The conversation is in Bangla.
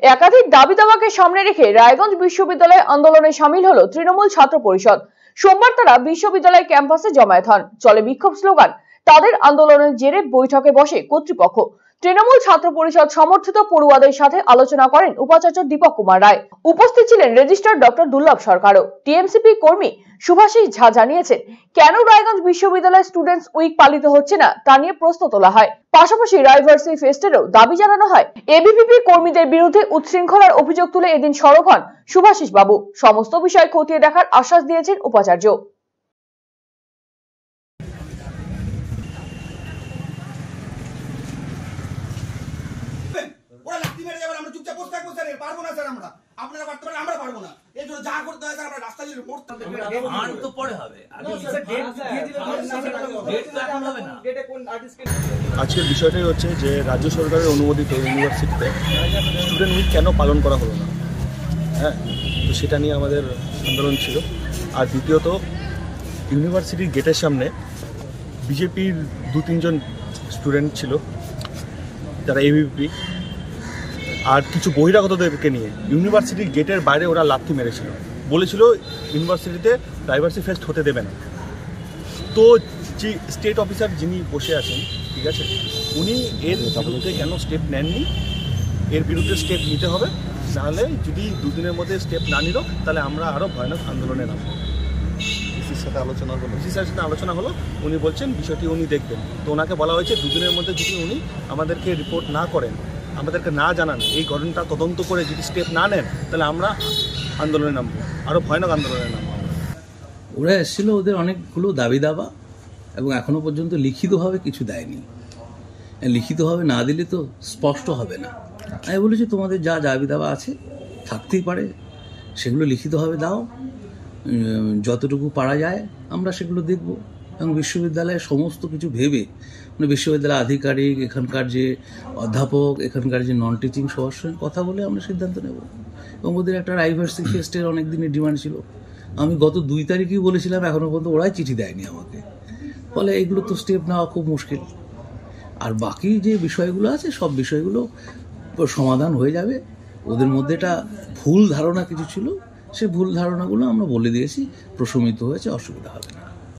একাধিক দাবি দাওয়াকে সামনে রেখে রায়গঞ্জ বিশ্ববিদ্যালয় আন্দোলনে সামিল হলো তৃণমূল ছাত্র পরিষদ। সোমবার তারা বিশ্ববিদ্যালয় ক্যাম্পাসে জমায়েত হন। চলে বিক্ষোভ স্লোগান। তাদের আন্দোলনের জেরে বৈঠকে বসে কর্তৃপক্ষ। তৃণমূল ছাত্র পরিষদ সমর্থিত পড়ুয়াদের সাথে আলোচনা করেন উপাচার্য দীপক কুমার রায়। উপস্থিত ছিলেন রেজিস্ট্রার ডক্টর দুর্লভ সরকারও। টিএমসিপি কর্মী সুভাষিস ঝা জানিয়েছেন, কেন রায়গঞ্জ বিশ্ববিদ্যালয় স্টুডেন্টস উইক পালিত হচ্ছে না তা নিয়ে প্রশ্ন তোলা হয়। পাশাপাশি রাইভার্সিটি ফেস্টেরও দাবি জানানো হয়। এবিভিপি কর্মীদের বিরুদ্ধে উচ্ছৃঙ্খলার অভিযোগ তুলে এদিন সরব হন সুভাষিস বাবু। সমস্ত বিষয় খতিয়ে দেখার আশ্বাস দিয়েছেন উপাচার্য। আপনারা করতে পারেন, আমরা পারবো না। এই জন্য যা করতে হয় আমরা রাস্তা দিয়ে মোড় তো পরে হবে। আজকের বিষয়টাই হচ্ছে যে রাজ্য সরকারের অনুমোদিত ইউনিভার্সিটিতে স্টুডেন্ট উইক কেন পালন করা হলো না। হ্যাঁ, তো সেটা নিয়ে আমাদের আন্দোলন ছিল। আর দ্বিতীয়ত, ইউনিভার্সিটির গেটের সামনে বিজেপির 2-3 জন স্টুডেন্ট ছিল, যারা এবিভিপি আর কিছু বহিরাগতদেরকে নিয়ে ইউনিভার্সিটির গেটের বাইরে ওরা লাথি মেরেছিল। বলেছিল ইউনিভার্সিটিতে ডাইভার্সিটি ফেস্ট হতে দেবে না। তো যে স্টেট অফিসার যিনি বসে আছেন, ঠিক আছে, উনি এর বিরুদ্ধে কেন স্টেপ নেননি? এর বিরুদ্ধে স্টেপ নিতে হবে, নাহলে যদি 2 দিনের মধ্যে স্টেপ না নিল তাহলে আমরা আরও ভয়ানক আন্দোলনে নামব। ডিসির সাথে আলোচনা হলো, উনি বলছেন বিষয়টি উনি দেখবেন। তো ওনাকে বলা হয়েছে 2 দিনের মধ্যে যদি উনি আমাদেরকে রিপোর্ট না করেন, আমাদেরকে না জানান, এই ঘটনাটা তদন্ত করে যদি স্টেপ না নেন, তাহলে আমরা আন্দোলনে নামবো, আরও ভয়ানক আন্দোলনে নামবো। ওরা এসেছিল, ওদের অনেকগুলো দাবি দাবা, এবং এখনো পর্যন্ত লিখিতভাবে কিছু দেয়নি। লিখিতভাবে না দিলে তো স্পষ্ট হবে না। আমি বলেছি তোমাদের যা দাবি দাবা আছে থাকতেই পারে, সেগুলো লিখিতভাবে দাও, যতটুকু পারা যায় আমরা সেগুলো দেখব। এবং বিশ্ববিদ্যালয়ের সমস্ত কিছু ভেবে, মানে বিশ্ববিদ্যালয় আধিকারিক, এখানকার যে অধ্যাপক, এখানকার যে নন টিচিং সবার সঙ্গে কথা বলে আমরা সিদ্ধান্ত নেব। এবং ওদের একটা রাইভার্সিটি ফেস্টের অনেক দিনের ডিমান্ড ছিল। আমি গত 2 তারিখেই বলেছিলাম, এখনও পর্যন্ত ওরাই চিঠি দেয়নি আমাকে। ফলে এগুলো তো স্টেপ নেওয়া খুব মুশকিল। আর বাকি যে বিষয়গুলো আছে সব বিষয়গুলো সমাধান হয়ে যাবে। ওদের মধ্যে একটা ভুল ধারণা কিছু ছিল, সেই ভুল ধারণাগুলো আমরা বলে দিয়েছি, প্রশমিত হয়েছে, অসুবিধা হবে না।